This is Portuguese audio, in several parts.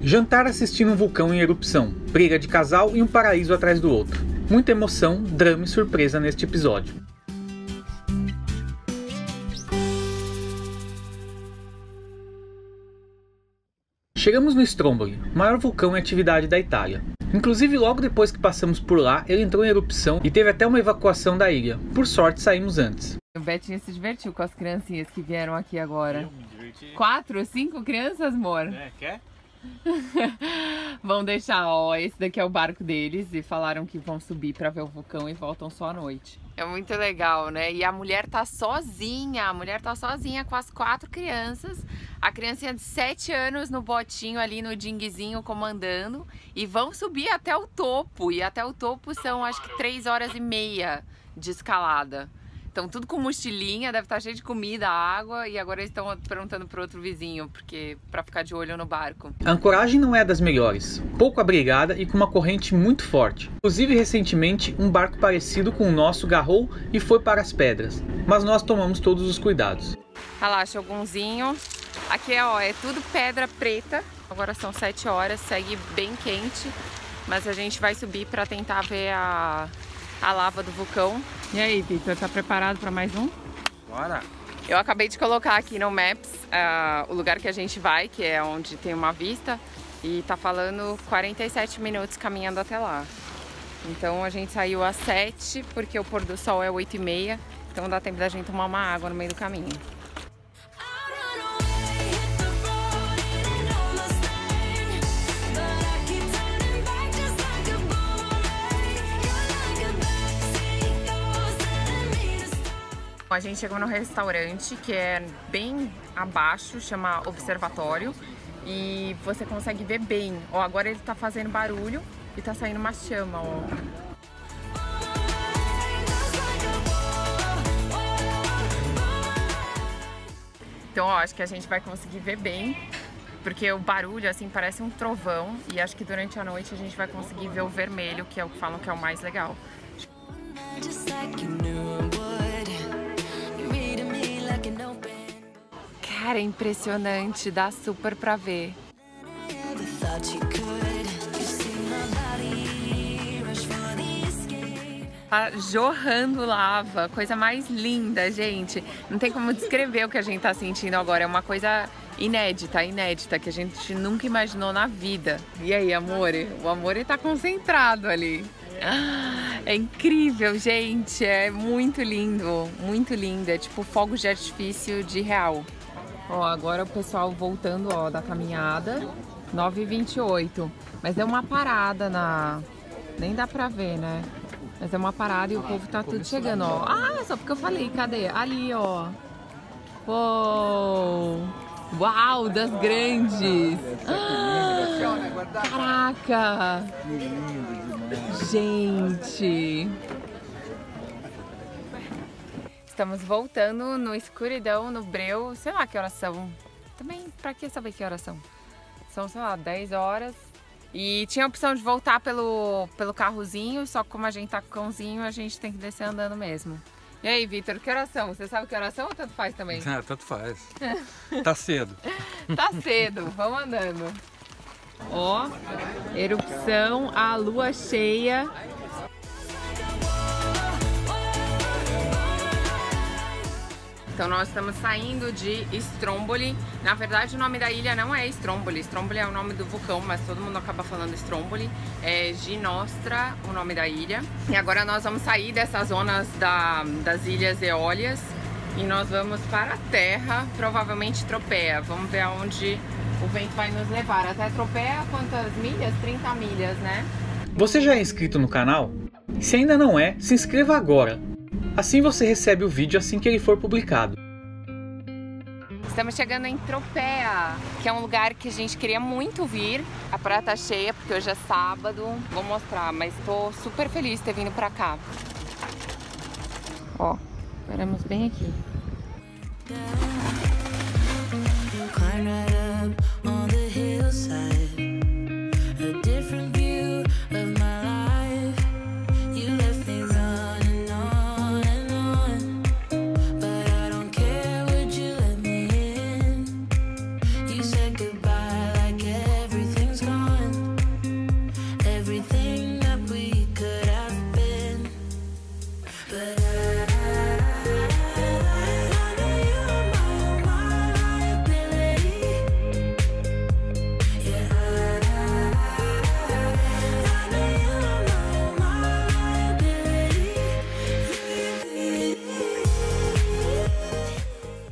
Jantar assistindo um vulcão em erupção, briga de casal e um paraíso atrás do outro. Muita emoção, drama e surpresa neste episódio. Chegamos no Stromboli, maior vulcão em atividade da Itália. Inclusive, logo depois que passamos por lá, ele entrou em erupção e teve até uma evacuação da ilha. Por sorte, saímos antes. O Betinho se divertiu com as criancinhas que vieram aqui agora. 4, 5 crianças, amor? Quer? Vão deixar, ó, esse daqui é o barco deles e falaram que vão subir pra ver o vulcão e voltam só à noite. É muito legal, né? E a mulher tá sozinha, com as 4 crianças. A criancinha de 7 anos no botinho ali, no dinguezinho, comandando. E vão subir até o topo. E até o topo são, acho que 3 horas e meia de escalada. Então tudo com mochilinha, deve estar cheio de comida, água. E agora eles estão perguntando pro outro vizinho, porque para ficar de olho no barco. A ancoragem não é das melhores, pouco abrigada e com uma corrente muito forte. Inclusive, recentemente, um barco parecido com o nosso garrou e foi para as pedras. Mas nós tomamos todos os cuidados. Olha lá, chogunzinho. Aqui ó, é tudo pedra preta. Agora são 7 horas, segue bem quente. Mas a gente vai subir para tentar ver a lava do vulcão. E aí, Victor, tá preparado para mais um? Bora! Eu acabei de colocar aqui no Maps o lugar que a gente vai, que é onde tem uma vista, e tá falando 47 minutos caminhando até lá. Então a gente saiu às 7, porque o pôr do sol é 8h30, então dá tempo da gente tomar uma água no meio do caminho. A gente chegou no restaurante que é bem abaixo, chama Observatório, e você consegue ver bem. Ó, agora ele tá fazendo barulho e tá saindo uma chama, ó. Então, ó, acho que a gente vai conseguir ver bem, porque o barulho, assim, parece um trovão, e acho que durante a noite a gente vai conseguir ver o vermelho, que é o que falam que é o mais legal. Cara, é impressionante, dá super pra ver. Tá jorrando lava, coisa mais linda, gente. Não tem como descrever o que a gente tá sentindo agora, é uma coisa inédita, que a gente nunca imaginou na vida. E aí, amor? O amor tá concentrado ali. É incrível, gente, é muito lindo, é tipo fogos de artifício de real. Ó, agora o pessoal voltando, ó, da caminhada, 9h28, mas deu uma parada nem dá pra ver, né? Mas deu uma parada e o povo tá tudo chegando, ó. Ah, só porque eu falei, cadê? Ali, ó. Uou! Uau, das grandes! Caraca! Gente! Estamos voltando no escuridão, no breu, sei lá que horas são. Também, pra que saber que horas são? São, sei lá, 10 horas. E tinha a opção de voltar pelo carrozinho, só que como a gente tá com o cãozinho, a gente tem que descer andando mesmo. E aí, Vitor, que horas são? Você sabe que horas são ou tanto faz também? Ah, tanto faz. Tá cedo. Tá cedo, vamos andando. Ó, erupção, a lua cheia. Então nós estamos saindo de Stromboli. Na verdade o nome da ilha não é Stromboli. Stromboli é o nome do vulcão, mas todo mundo acaba falando Stromboli. É Ginostra o nome da ilha. E agora nós vamos sair dessas zonas das Ilhas Eólias e nós vamos para a terra, provavelmente Tropea. Vamos ver aonde o vento vai nos levar. Até Tropea, quantas milhas? 30 milhas, né? Você já é inscrito no canal? Se ainda não é, se inscreva agora. Assim você recebe o vídeo assim que ele for publicado. Estamos chegando em Tropea, que é um lugar que a gente queria muito vir. A praia tá cheia porque hoje é sábado. Vou mostrar, mas tô super feliz de ter vindo pra cá. Ó, paramos bem aqui.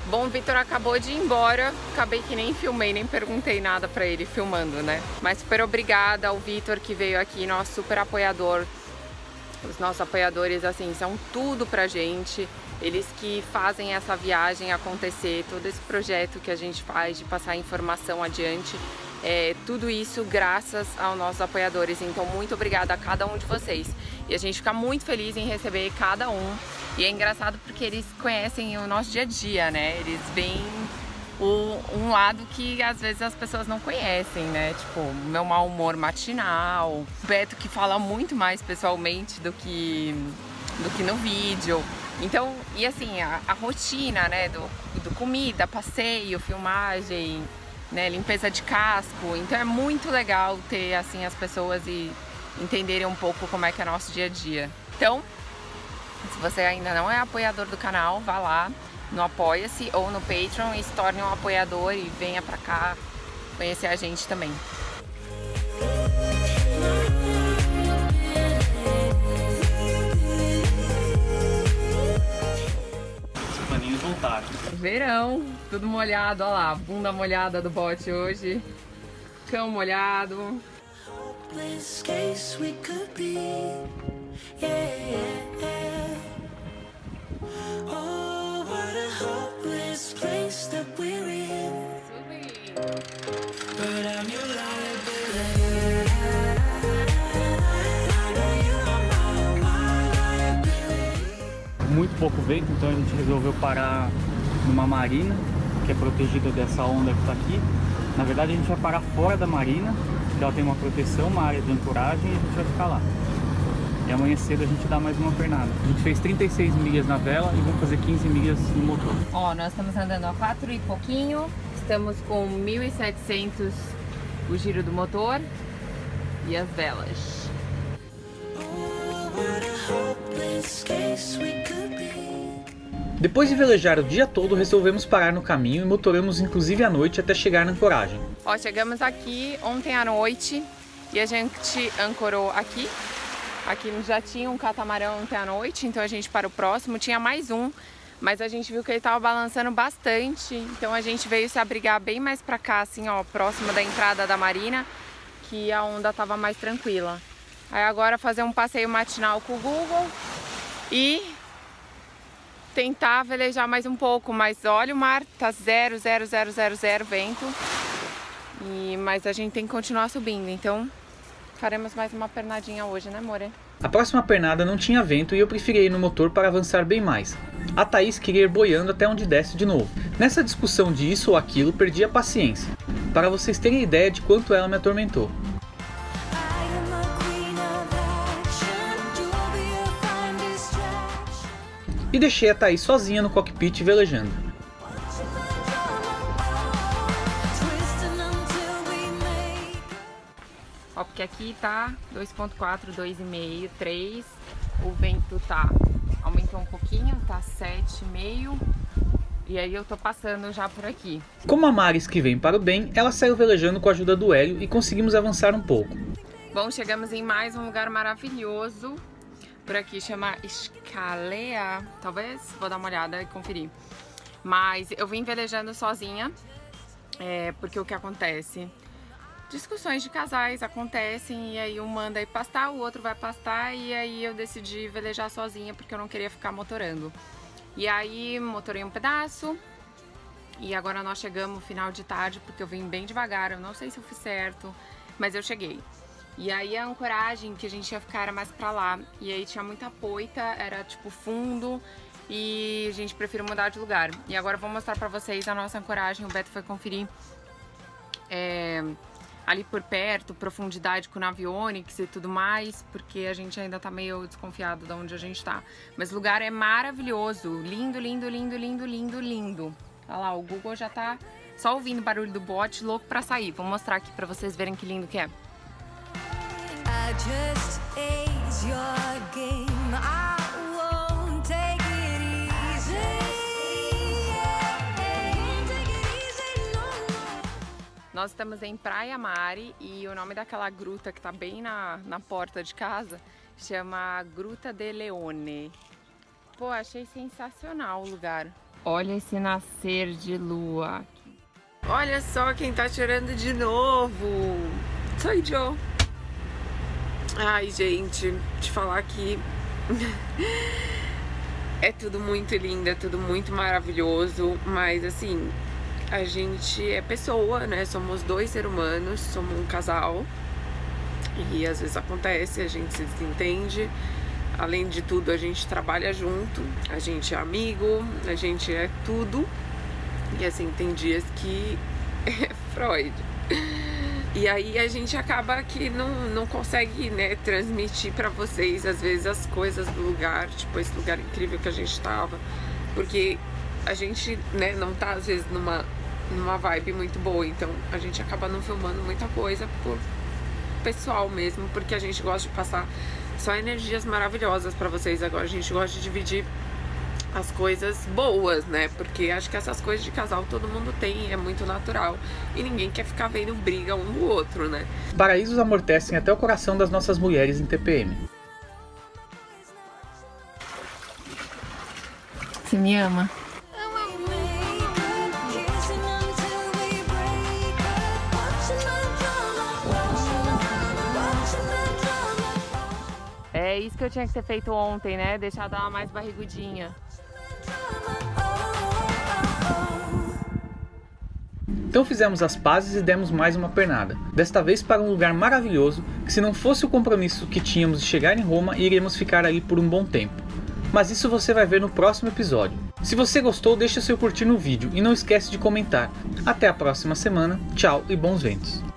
Bom, o Vitor acabou de ir embora, acabei que nem filmei, nem perguntei nada pra ele filmando, né? Mas super obrigada ao Vitor que veio aqui, nosso super apoiador. Os nossos apoiadores, assim, são tudo pra gente. Eles que fazem essa viagem acontecer, todo esse projeto que a gente faz de passar informação adiante. Tudo isso graças aos nossos apoiadores, então muito obrigada a cada um de vocês. E a gente fica muito feliz em receber cada um. E é engraçado porque eles conhecem o nosso dia a dia, né? Eles veem um lado que às vezes as pessoas não conhecem, né? Tipo, o meu mau humor matinal, o Beto que fala muito mais pessoalmente do que no vídeo. Então, e assim, a rotina, né? Do comida, passeio, filmagem, né, limpeza de casco. Então é muito legal ter assim as pessoas e entenderem um pouco como é que é nosso dia a dia. Então, se você ainda não é apoiador do canal, vá lá no Apoia-se ou no Patreon e se torne um apoiador e venha pra cá conhecer a gente também. Os paninhos voltaram. Verão, tudo molhado, olha lá, bunda molhada do bote hoje, cão molhado. Muito pouco vento, então a gente resolveu parar numa marina que é protegida dessa onda que está aqui. Na verdade a gente vai parar fora da marina, que ela tem uma proteção, uma área de ancoragem, e a gente vai ficar lá. E amanhã cedo a gente dá mais uma pernada. A gente fez 36 milhas na vela e vamos fazer 15 milhas no motor. Ó, nós estamos andando a 4 e pouquinho, estamos com 1.700 o giro do motor e as velas. Depois de velejar o dia todo, resolvemos parar no caminho e motoramos inclusive à noite até chegar na ancoragem. Ó, chegamos aqui ontem à noite e a gente ancorou aqui. Aqui já tinha um catamarã ontem à noite, então a gente para o próximo. Tinha mais um, mas a gente viu que ele estava balançando bastante. Então a gente veio se abrigar bem mais pra cá, assim, ó, próximo da entrada da marina, que a onda estava mais tranquila. Aí agora fazer um passeio matinal com o Google e tentar velejar mais um pouco. Mas olha, o mar tá 0, 0, 0, 0, 0 vento. Mas a gente tem que continuar subindo, então faremos mais uma pernadinha hoje, né, more? A próxima pernada não tinha vento e eu preferi ir no motor para avançar bem mais. A Thaís queria ir boiando até onde desce de novo. Nessa discussão de isso ou aquilo, perdi a paciência. Para vocês terem ideia de quanto ela me atormentou. E deixei a Thaís sozinha no cockpit velejando. Ó, porque aqui tá 2.4, 2,5, 3. O vento aumentou um pouquinho, tá 7,5. E aí eu tô passando já por aqui. Como a Maris que vem para o bem, ela saiu velejando com a ajuda do Hélio e conseguimos avançar um pouco. Bom, chegamos em mais um lugar maravilhoso. Por aqui chama Scalea, talvez, vou dar uma olhada e conferir. Mas eu vim velejando sozinha, porque o que acontece? Discussões de casais acontecem e aí um manda ir pastar, o outro vai pastar e aí eu decidi velejar sozinha porque eu não queria ficar motorando. E aí motorei um pedaço e agora nós chegamos final de tarde porque eu vim bem devagar, eu não sei se eu fiz certo, mas eu cheguei. E aí a ancoragem que a gente ia ficar era mais pra lá e aí tinha muita poita, era tipo fundo e a gente preferiu mudar de lugar. E agora eu vou mostrar pra vocês a nossa ancoragem, o Beto foi conferir ali por perto, profundidade com o Navionics e tudo mais, porque a gente ainda tá meio desconfiado de onde a gente tá. Mas o lugar é maravilhoso, lindo, lindo, lindo, lindo, lindo, lindo. Olha lá, o Google já tá só ouvindo o barulho do bote, louco pra sair. Vou mostrar aqui pra vocês verem que lindo que é. I just ate your game. I won't take it easy. Nós estamos em Praia Mare e o nome daquela gruta que tá bem na porta de casa chama Gruta de Leone. Pô, achei sensacional o lugar. Olha esse nascer de lua aqui. Olha só quem tá chorando de novo. Sou eu. Ai, gente, te falar que é tudo muito lindo, é tudo muito maravilhoso, mas assim, a gente é pessoa, né? Somos dois seres humanos, somos um casal e às vezes acontece, a gente se desentende. Além de tudo, a gente trabalha junto, a gente é amigo, a gente é tudo. E assim, tem dias que é Freud. E aí a gente acaba que não consegue, né, transmitir pra vocês, às vezes, as coisas do lugar, tipo, esse lugar incrível que a gente tava. Porque a gente, né, não tá, às vezes, numa vibe muito boa. Então, a gente acaba não filmando muita coisa por pessoal mesmo, porque a gente gosta de passar só energias maravilhosas pra vocês. Agora a gente gosta de dividir as coisas boas, né? Porque acho que essas coisas de casal todo mundo tem, é muito natural. E ninguém quer ficar vendo briga um do outro, né? Paraísos amortecem até o coração das nossas mulheres em TPM. Você me ama? É isso que eu tinha que ter feito ontem, né? Deixar dar uma mais barrigudinha. Então fizemos as pazes e demos mais uma pernada. Desta vez para um lugar maravilhoso, que se não fosse o compromisso que tínhamos de chegar em Roma, iríamos ficar ali por um bom tempo. Mas isso você vai ver no próximo episódio. Se você gostou, deixa seu curtir no vídeo e não esquece de comentar. Até a próxima semana, tchau e bons ventos!